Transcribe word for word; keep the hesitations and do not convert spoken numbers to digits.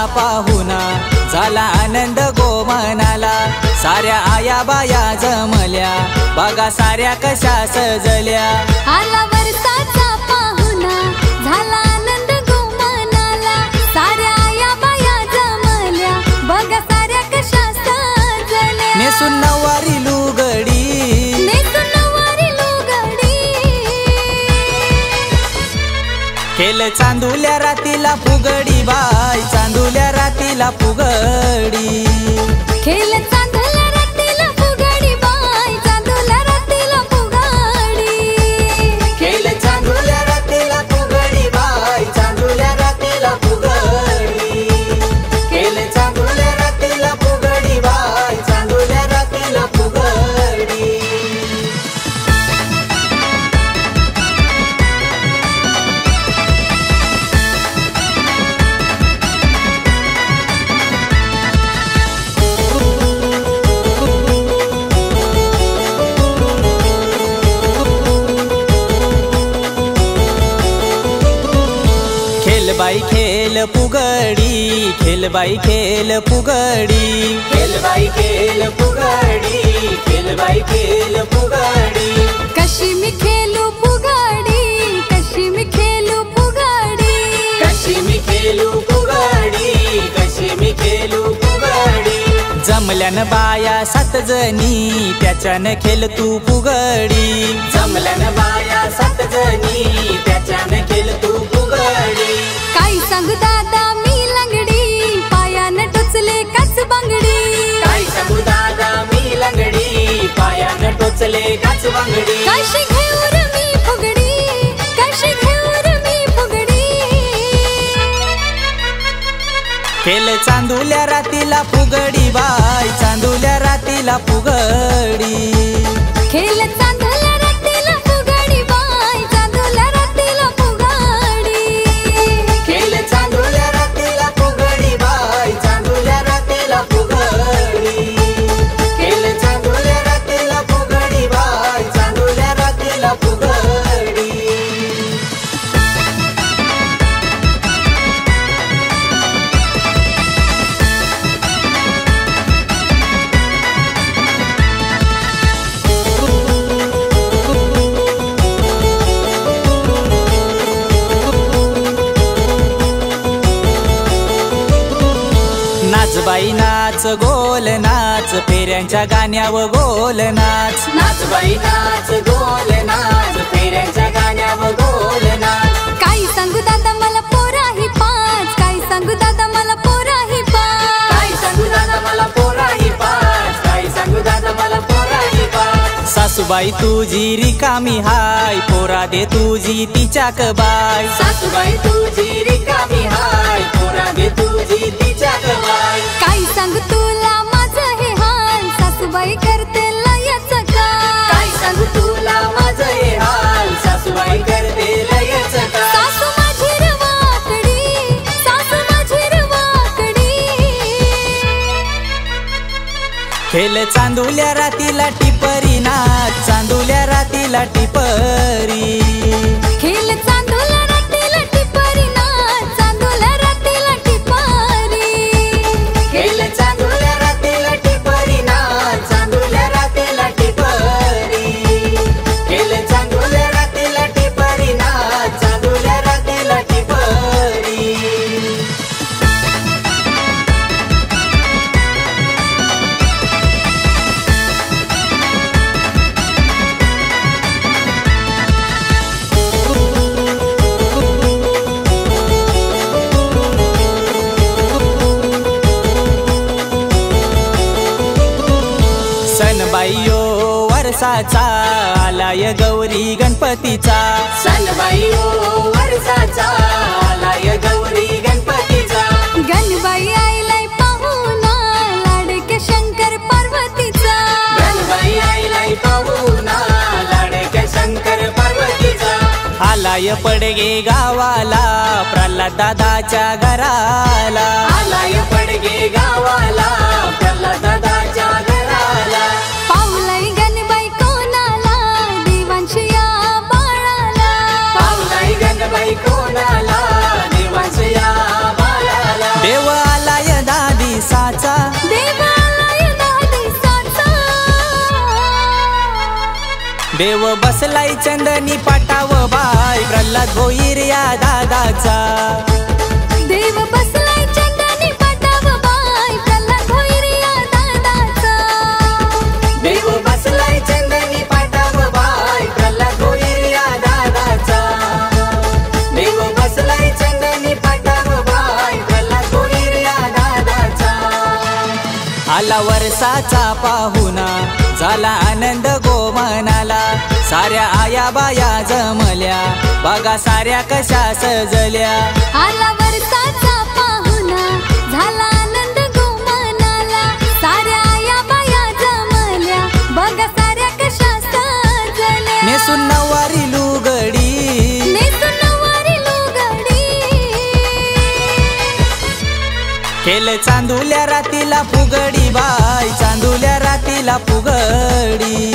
पाहुणा झाला आनंद गोमनाला। साऱ्या आया बाया जमल्या बघा साऱ्या कशा सजल्या। आला वरसाचा पाहुणा झाला आनंद गोमनाला। साऱ्या आया बाया जमल्या बघा साऱ्या कशा सजल्या। नेसून नवारी लुगडी नेसून नवारी लुगडी केलं चांदुल्या रातीला फुगडी बाई चांदुल्या रातीला फुगडी। खेळ चांदुल्या रातीला फुगडी बाई चांदुल्या रातीला फुगडी। केलं चांदुल्या रातीला फुगडी बाई चांदुल्या रातीला फुगडी। केलं चांदुल्या रातीला फुगडी बाई चांदुल्या रातीला फुगडी। खेल बाई खेल फुगडी खेल बाई खेल फुगडी। खेल बाई खेल फुगडी खेल बाई खेल फुगडी। कशी मी खेळू फुगडी कशी मी खेळू फुगडी। कशी मी खेळू फुगडी कशी मी खेळू फुगडी। जमल्यान बाया सात जणी त्याच्यानं खेळ तू फुगडी। जमल्यान बाया सात जणी त्याच्यानं खेळ तू फुगडी। काय सांगू दादा मी लंगडी पायानं टोचले काच बांगडी। काय सांगू दादा मी लंगडी पायानं टोचले काच बांगडी। कशी घेऊ रे मी फुगडी कशी घेऊ रे मी फुगडी। केलं चांदुल्या रातीला फुगडी बाई चांदुल्या रातीला फुगडी। खेळ चांदुल्या रातीला फुगडी बाई चांदुल्या रातीला फुगडी। केलं चांदुल्या रातीला फुगडी बाई चांदुल्या रातीला फुगडी। केलं चांदुल्या रातीला फुगडी बाई चांदुल्या रातीला फुगडी। नाच बाई नाच गोल नाच फेऱ्यांच्या गाण्यावर गोल नाच। नाच बाई नाच गोल नाच फेऱ्यांच्या गाण्यावर गोल नाच। काय सांगू दादा मला पोराही पाच काय सांगू दादा मला पोराही पाच। काय सांगू दादा मला पोराही पाच काय सांगू दादा मला पोराही पाच। सासूबाई तुझी रिकामी हाय पोरा दे तुझी तिच्याक बाय। सासूबाई तुझी रिकामी हाय पोरा दे तुझी तिच्याक बाय। काय सांगू तुला माझं हे हाल सासूबाई करते लयच काय। काय सांगू तुला माझं हे हाल सासूबाई करते लयच काय। सासू माझी रे वाकडी सासू माझी रे वाकडी। खेळ चांदुल्या रातीला टिपरी नाच चांदुल्या रातीला टिपरी। खेळ चांदुल्या रातीला टिपरी नाच चांदुल्या रातीला टिपरी। खेळ चांदुल्या रातीला टिपरी नाच चांदुल्या रातीला टिपरी। खेळ चांदुल्या रातीला टिपरी नाच चांदुल्या रातीला टिपरी। सनबाईयो वर्षाचा आलाय गौरी गणपतीचा। सनबाईयो वर्षाचा आलाय गौरी गणपतीचा। गणबाई आईलाय पाहुणा लाडके शंकर पार्वतीचा। गणबाई आईलाय पाहुणा लाडके शंकर पार्वतीचा। आलाय पडगे गावाला प्रल्हाद दादाच्या घराला। आलाय पडगे गावाला प्रल्हाद दादाच्या घराला। पावलाई गणबाई कोणाला देवांशी या बाळाला। पावलाई गणबाई कोणाला देवांशी या बाळाला। देव आला देव बसलाय चंदनी पाटाव बाय प्रल्हाद भोईर या दादाचा देव बसलाय चंदनी पाटाव बाय प्रल्हाद भोईर या दादाचा देव बसलाय चंदनी पाटाव बाय प्रल्हाद भोईर या दादाचा देव बसलाय चंदनी पाटाव बाय प्रल्हाद भोईर या दादाचा आला वर्षाचा पाहुणा झाला आनंद गोमनाला साऱ्या आया बाया जमल्या बघा साऱ्या कशा सजल्या आला वर्षाचा पाहुणा झाला आनंद गोमनाला साऱ्या आया बाया जमल्या बघा साऱ्या कशा सजल्या नेसून नवारी लुगडी नेसून नवारी लुगडी केल चांदुल्या रातीला फुगडी बाय चांदुल्या रातीला फुगडी